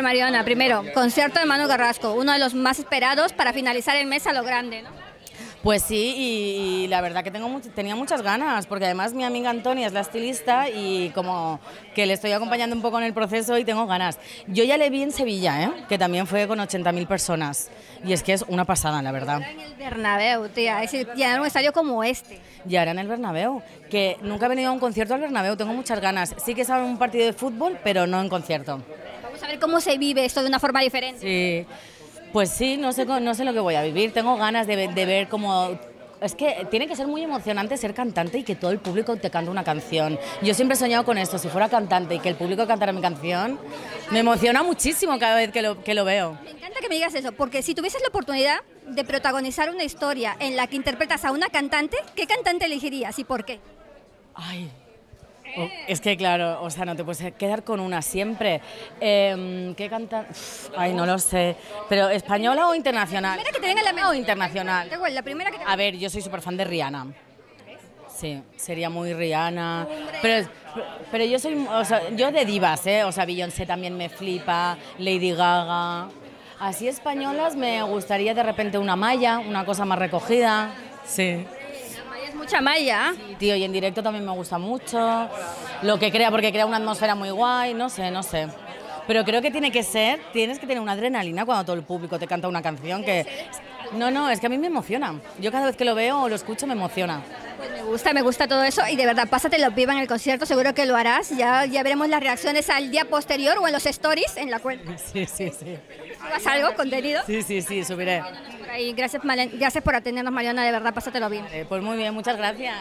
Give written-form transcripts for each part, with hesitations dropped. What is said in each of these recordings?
ver, Mariona, primero, concierto de Manu Carrasco, uno de los más esperados para finalizar el mes a lo grande, ¿no? Pues sí, y la verdad que tenía muchas ganas, porque además mi amiga Antonia es la estilista y como que le estoy acompañando un poco en el proceso y tengo ganas. Yo ya le vi en Sevilla, que también fue con 80.000 personas, y es que es una pasada, la verdad. Ahora en el Bernabéu, tía, es decir, ya en un estadio como este. Y ahora en el Bernabéu, que nunca he venido a un concierto al Bernabéu, tengo muchas ganas. Sí que es un partido de fútbol, pero no en concierto. Vamos a ver cómo se vive esto de una forma diferente. Sí. Pues sí, no sé lo que voy a vivir, tengo ganas de ver cómo... Es que tiene que ser muy emocionante ser cantante y que todo el público te cante una canción. Yo siempre he soñado con esto, si fuera cantante y que el público cantara mi canción, me emociona muchísimo cada vez que lo veo. Me encanta que me digas eso, porque si tuvieses la oportunidad de protagonizar una historia en la que interpretas a una cantante, ¿qué cantante elegirías y por qué? Ay... Es que claro, o sea, no te puedes quedar con una siempre. ¿Qué canta? Ay, no lo sé. ¿Pero española o internacional? La primera que te venga a la mente. O internacional. Da igual, la primera que te... A ver, yo soy súper fan de Rihanna. Sí, sería muy Rihanna. Pero yo soy, o sea, yo de divas, O sea, Beyoncé también me flipa, Lady Gaga. Así españolas me gustaría de repente una Maya, una cosa más recogida. Sí. Mucha malla. Sí, tío, y en directo también me gusta mucho lo que crea, porque crea una atmósfera muy guay, no sé. Pero creo que tienes que tener una adrenalina cuando todo el público te canta una canción que... No, es que a mí me emociona. Yo cada vez que lo veo o lo escucho me emociona. Pues me gusta todo eso y de verdad, pásatelo viva en el concierto, seguro que lo harás. Ya veremos las reacciones al día posterior o en los stories en la cuenta. Sí. ¿Subas algo, contenido? Sí, subiré. Por ahí. Gracias por atendernos, Mariona, de verdad, pásatelo bien. Pues muy bien, muchas gracias.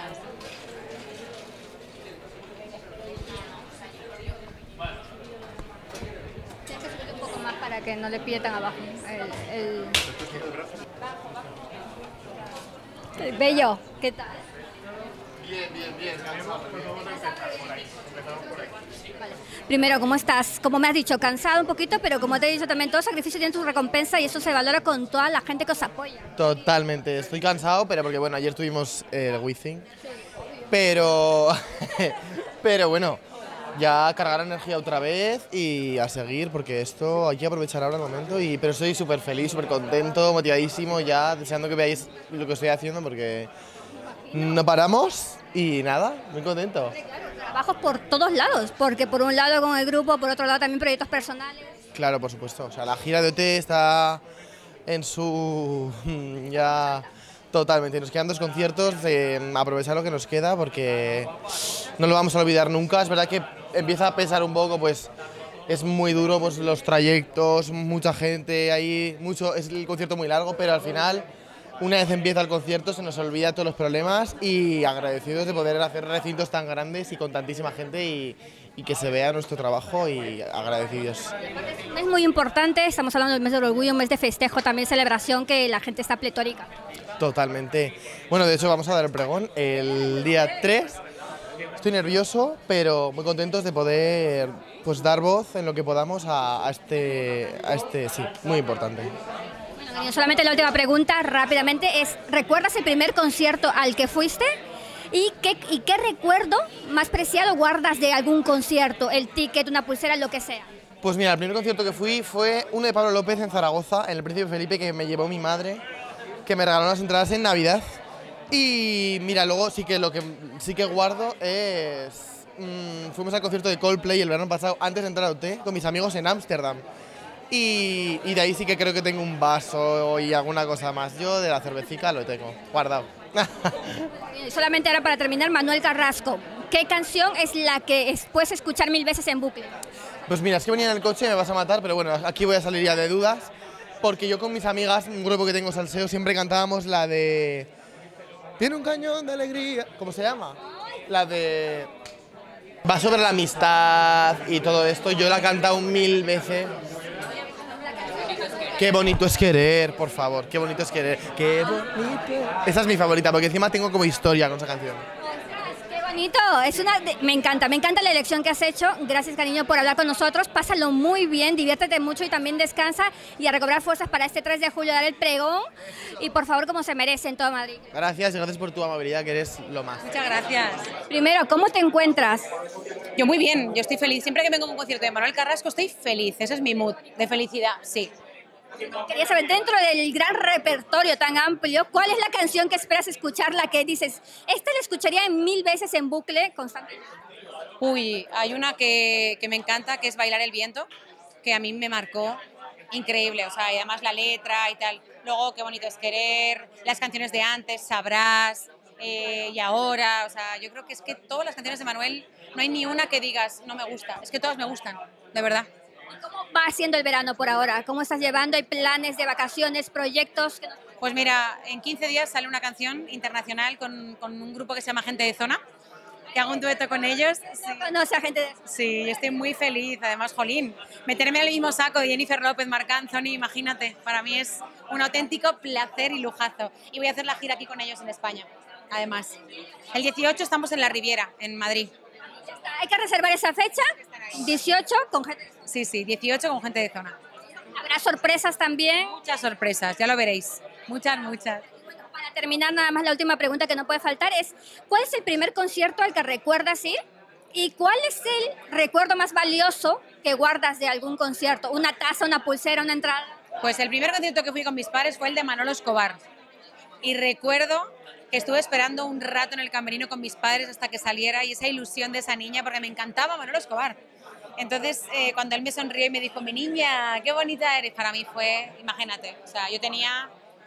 Tienes que subir un poco más para que no le pille tan abajo. El bello, ¿qué tal? Bien. Empezamos por ahí. Vale. Primero, ¿cómo estás? Como me has dicho, cansado un poquito, pero como te he dicho también, todo sacrificio tiene su recompensa y eso se valora con toda la gente que os apoya. Totalmente, estoy cansado, pero porque bueno, ayer tuvimos el Wizzing, pero bueno, ya cargar energía otra vez y a seguir, porque esto hay que aprovechar ahora el momento, pero estoy súper feliz, súper contento, motivadísimo, ya deseando que veáis lo que estoy haciendo porque no paramos y nada, muy contento. Trabajos por todos lados, porque por un lado con el grupo, por otro lado también proyectos personales. Claro, por supuesto, o sea, la gira de OT está en su... ya... Totalmente, nos quedan 2 conciertos, aprovechar lo que nos queda porque no lo vamos a olvidar nunca. Es verdad que empieza a pesar un poco, pues es muy duro pues, los trayectos, mucha gente ahí, es el concierto muy largo, pero al final, una vez empieza el concierto, se nos olvida todos los problemas y agradecidos de poder hacer recintos tan grandes y con tantísima gente y que se vea nuestro trabajo y agradecidos. Es muy importante, estamos hablando del mes del orgullo, un mes de festejo, también celebración, que la gente está pletórica. Totalmente. Bueno, de hecho vamos a dar el pregón el día 3. Estoy nervioso, pero muy contentos de poder pues, dar voz en lo que podamos a este, sí, muy importante. Bueno, cariño, solamente la última pregunta rápidamente es, ¿recuerdas el primer concierto al que fuiste? ¿Y qué recuerdo más preciado guardas de algún concierto? El ticket, una pulsera, lo que sea. Pues mira, el primer concierto que fui fue uno de Pablo López en Zaragoza, en el Príncipe Felipe, que me llevó mi madre, que me regaló las entradas en Navidad. Y mira, luego sí que guardo es... fuimos al concierto de Coldplay el verano pasado, antes de entrar a OT, con mis amigos en Ámsterdam. Y de ahí sí que creo que tengo un vaso y alguna cosa más. Yo de la cervecica lo tengo guardado. Solamente ahora para terminar, Manuel Carrasco, ¿qué canción es la que puedes escuchar 1000 veces en bucle? Pues mira, es que venía en el coche y me vas a matar, pero bueno, aquí voy a salir ya de dudas, porque yo con mis amigas, un grupo que tengo salseo, siempre cantábamos la de... Tiene un cañón de alegría, ¿cómo se llama? La de... Va sobre la amistad y todo esto, yo la he cantado 1000 veces. Qué bonito es querer, por favor, qué bonito es querer, qué bonito. Esa es mi favorita, porque encima tengo como historia con esa canción. Bonito, me encanta la elección que has hecho. Gracias, cariño, por hablar con nosotros. Pásalo muy bien, diviértete mucho y también descansa y a recobrar fuerzas para este 3 de julio, dar el pregón y por favor, como se merece en todo Madrid. Gracias y gracias por tu amabilidad, que eres lo más. Muchas gracias. Primero, ¿cómo te encuentras? Yo muy bien, yo estoy feliz. Siempre que vengo a un concierto de Manuel Carrasco estoy feliz. Ese es mi mood de felicidad, sí. Quería saber, dentro del gran repertorio tan amplio, ¿cuál es la canción que esperas escuchar, la que dices, esta la escucharía 1000 veces en bucle constantemente? Uy, hay una que me encanta, que es Bailar el viento, que a mí me marcó increíble, o sea, y además la letra y tal. Luego, Qué bonito es querer, las canciones de antes, Sabrás, y ahora, o sea, yo creo que es que todas las canciones de Manuel, no hay ni una que digas, no me gusta, es que todas me gustan, de verdad. ¿Cómo va siendo el verano por ahora? ¿Cómo estás llevando? ¿Hay planes de vacaciones, proyectos? Pues mira, en 15 días sale una canción internacional con un grupo que se llama Gente de Zona, que hago un dueto con ellos. Sí. ¿Conoce a gente de Zona? Sí, yo estoy muy feliz. Además, jolín, meterme al mismo saco de Jennifer López, Marc Anthony, imagínate, para mí es un auténtico placer y lujazo. Y voy a hacer la gira aquí con ellos en España, además. El 18 estamos en la Riviera, en Madrid. Hay que reservar esa fecha, 18 con gente de Zona. Sí, sí, 18 con Gente de Zona. ¿Habrá sorpresas también? Muchas sorpresas, ya lo veréis. Muchas, muchas. Bueno, para terminar, nada más la última pregunta que no puede faltar es, ¿cuál es el primer concierto al que recuerdas ir? ¿Y cuál es el recuerdo más valioso que guardas de algún concierto? ¿Una taza, una pulsera, una entrada? Pues el primer concierto que fui con mis padres fue el de Manolo Escobar. Y recuerdo que estuve esperando un rato en el camerino con mis padres hasta que saliera y esa ilusión de esa niña, porque me encantaba Manolo Escobar. Entonces, cuando él me sonrió y me dijo, mi niña, qué bonita eres, para mí fue, imagínate, o sea, yo tenía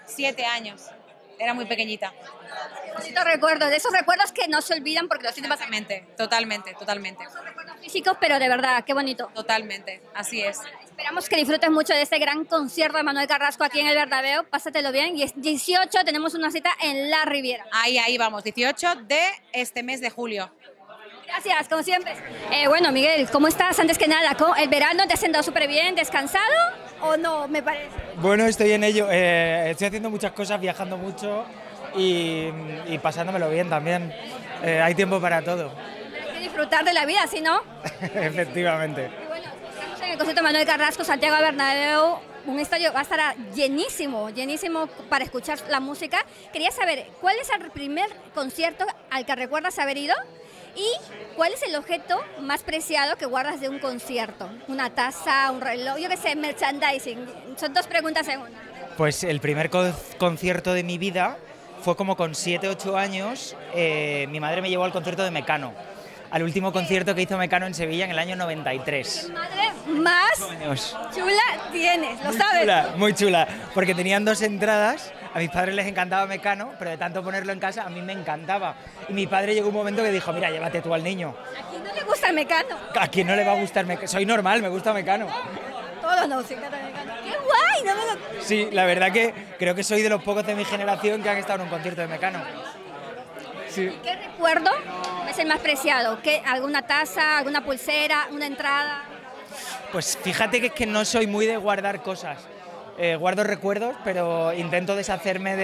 7 años, era muy pequeñita. Bonito recuerdo, de esos recuerdos que no se olvidan porque los sientes Totalmente. Son recuerdos físicos, pero de verdad, qué bonito. Totalmente, así es. Esperamos que disfrutes mucho de este gran concierto de Manuel Carrasco aquí en el Bernabéu, pásatelo bien. Y es 18, tenemos una cita en La Riviera. Ahí vamos, 18 de este mes de julio. Gracias, como siempre. Bueno, Miguel, ¿cómo estás? Antes que nada, ¿el verano te has sentado súper bien, descansado o no, me parece? Bueno, estoy en ello. Estoy haciendo muchas cosas, viajando mucho y pasándomelo bien también. Hay tiempo para todo. Hay que disfrutar de la vida, ¿sí no? Efectivamente. Y bueno, estamos en el concierto de Manuel Carrasco, Santiago Bernabéu. Un estadio va a estar llenísimo para escuchar la música. Quería saber, ¿cuál es el primer concierto al que recuerdas haber ido? ¿Y cuál es el objeto más preciado que guardas de un concierto? ¿Una taza, un reloj? Yo qué sé, merchandising. Son 2 preguntas en una. Pues el primer concierto de mi vida fue como con 7, 8 años. Mi madre me llevó al concierto de Mecano, al último concierto que hizo Mecano en Sevilla en el año 93. Madre más chula tienes, lo sabes. Muy chula, porque tenían 2 entradas. A mis padres les encantaba Mecano, pero de tanto ponerlo en casa a mí me encantaba. Y mi padre llegó un momento que dijo, mira, llévate tú al niño. ¿A quién no le gusta Mecano? ¿A quién no le va a gustar Mecano? Soy normal, me gusta Mecano. Todos nos encanta Mecano. ¡Qué guay! No me lo... Sí, la verdad que creo que soy de los pocos de mi generación que han estado en un concierto de Mecano. Sí. ¿Y qué recuerdo es el más preciado? ¿Alguna taza, alguna pulsera, una entrada? Pues fíjate que es que no soy muy de guardar cosas. Guardo recuerdos, pero intento deshacerme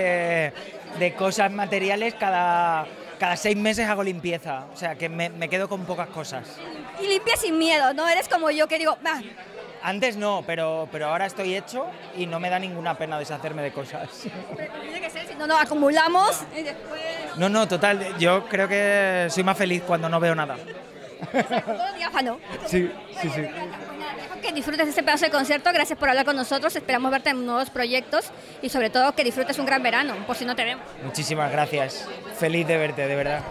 de cosas materiales. Cada 6 meses hago limpieza, o sea que me quedo con pocas cosas. Y limpia sin miedo, ¿no? Eres como yo que digo, bah. Antes no, pero ahora estoy hecho y no me da ninguna pena deshacerme de cosas. Tiene que ser, si no nos acumulamos y después... No, total, yo creo que soy más feliz cuando no veo nada. Todo diáfano. Sí. Que disfrutes este pedazo de concierto, gracias por hablar con nosotros, esperamos verte en nuevos proyectos y sobre todo que disfrutes un gran verano, por si no te vemos. Muchísimas gracias, feliz de verte, de verdad.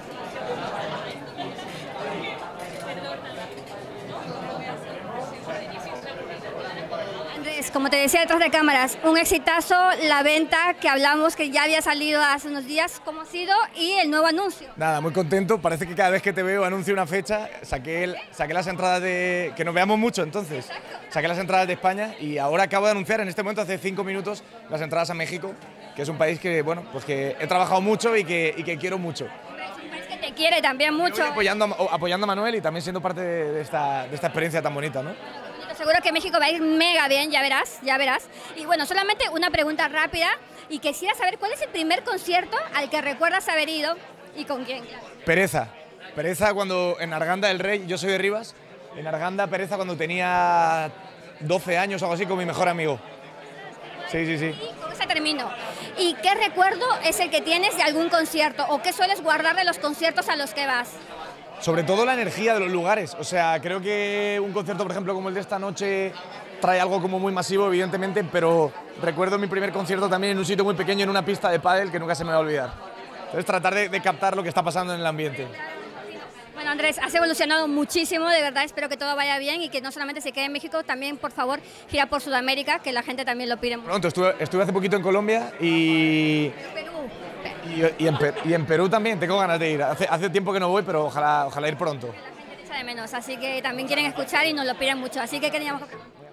Andrés, como te decía detrás de cámaras, un exitazo, la venta que hablamos que ya había salido hace unos días, ¿cómo ha sido? Y el nuevo anuncio. Nada, muy contento, parece que cada vez que te veo anuncio una fecha, saqué las entradas de... que nos veamos mucho entonces, saqué las entradas de España y ahora acabo de anunciar en este momento, hace 5 minutos, las entradas a México, que es un país que, bueno, pues que he trabajado mucho y que quiero mucho. Es un país que te quiere también mucho. Apoyando a Manuel y también siendo parte de esta experiencia tan bonita, ¿no? Seguro que México va a ir mega bien, ya verás. Y bueno, solamente una pregunta rápida y quisiera saber cuál es el primer concierto al que recuerdas haber ido y con quién. Pereza Pereza cuando en Arganda del Rey, yo soy de Rivas, en Arganda Pereza cuando tenía 12 años o algo así con mi mejor amigo. Sí, sí, sí. Y con ese termino. ¿Y qué recuerdo es el que tienes de algún concierto o qué sueles guardar de los conciertos a los que vas? Sobre todo la energía de los lugares. O sea, creo que un concierto, por ejemplo, como el de esta noche, trae algo como muy masivo, evidentemente, pero recuerdo mi primer concierto también en un sitio muy pequeño, en una pista de pádel, que nunca se me va a olvidar. Entonces, tratar de captar lo que está pasando en el ambiente. Bueno, Andrés, has evolucionado muchísimo, de verdad, espero que todo vaya bien y que no solamente se quede en México, también, por favor, gira por Sudamérica, que la gente también lo pide mucho. Pronto, estuve hace poquito en Colombia y en Perú también tengo ganas de ir. Hace tiempo que no voy, pero ojalá ir pronto. La gente echa de menos, así que también quieren escuchar y nos lo piden mucho, así que queríamos...